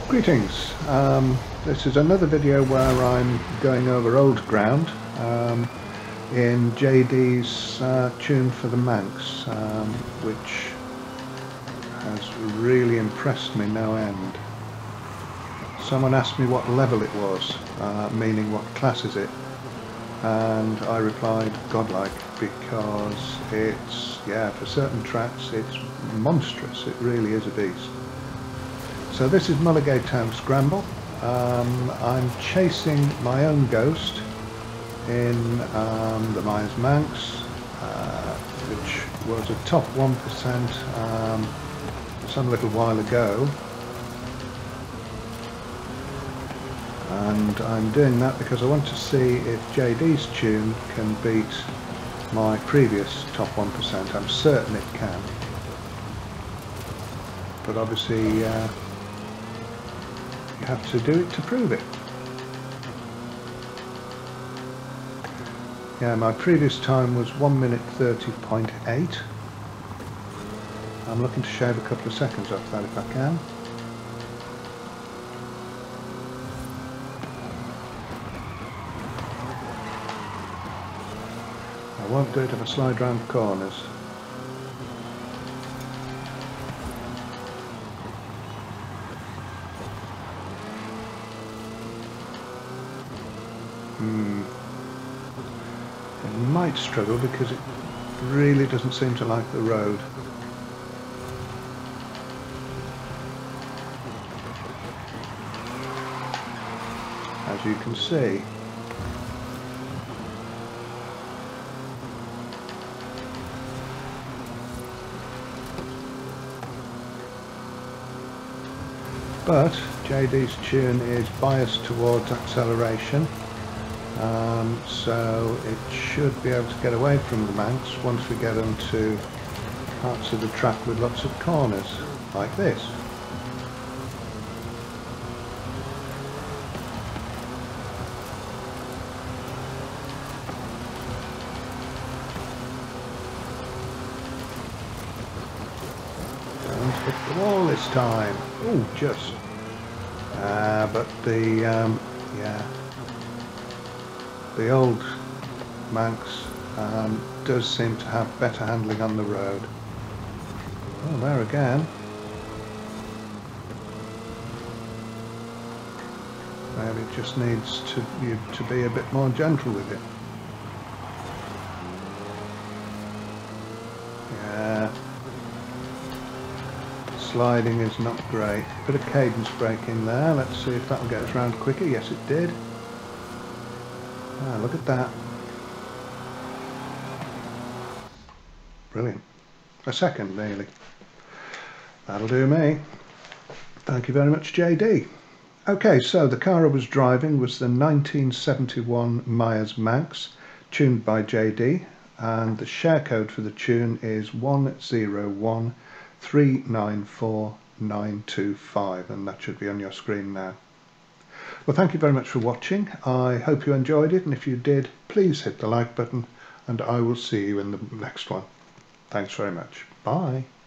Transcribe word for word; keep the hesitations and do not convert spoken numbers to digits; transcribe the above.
Greetings, um, this is another video where I'm going over old ground um, in J Dee's uh, tune for the Manx, um, which has really impressed me no end. Someone asked me what level it was, uh, meaning what class is it, and I replied godlike, because it's, yeah, for certain tracks it's monstrous, it really is a beast. So this is Mulege Town Scramble. Um, I'm chasing my own ghost in um, the Meyers Manx, uh, which was a top one percent um, some little while ago. And I'm doing that because I want to see if J Dee's tune can beat my previous top one percent. I'm certain it can. But obviously, uh, you have to do it to prove it. Yeah, my previous time was one minute thirty point eight. I'm looking to shave a couple of seconds off that if I can. I won't do it if I slide round corners. Hmm. It might struggle because it really doesn't seem to like the road. As you can see. But J Dee's tune is biased towards acceleration. Um, so it should be able to get away from the Manx once we get onto parts of the track with lots of corners, like this. Don't hit the wall this time. Oh, just. Uh, but the, um, yeah. The old Manx um, does seem to have better handling on the road. Oh, there again. Maybe it just needs to you to be a bit more gentle with it. Yeah. Sliding is not great. Bit of cadence braking there. Let's see if that'll get us round quicker. Yes, it did. Ah, look at that. Brilliant. A second, nearly. That'll do me. Thank you very much, J Dee. Okay, so the car I was driving was the nineteen seventy-one Meyers Manx, tuned by J Dee, and the share code for the tune is one zero one three nine four nine two five, and that should be on your screen now. Well, thank you very much for watching. I hope you enjoyed it, and if you did, please hit the like button, and I will see you in the next one. Thanks very much. Bye.